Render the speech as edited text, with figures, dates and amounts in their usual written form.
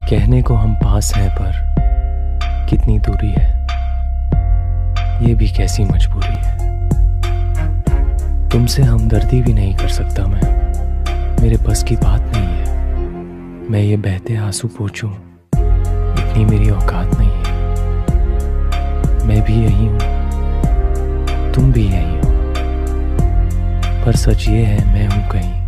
कहने को हम पास हैं पर कितनी दूरी है, ये भी कैसी मजबूरी है। तुमसे हमदर्दी भी नहीं कर सकता मैं, मेरे बस की बात नहीं है। मैं ये बहते आंसू पोंछूं, इतनी मेरी औकात नहीं है। मैं भी यही हूँ, तुम भी यही हो, पर सच ये है मैं हूँ कहीं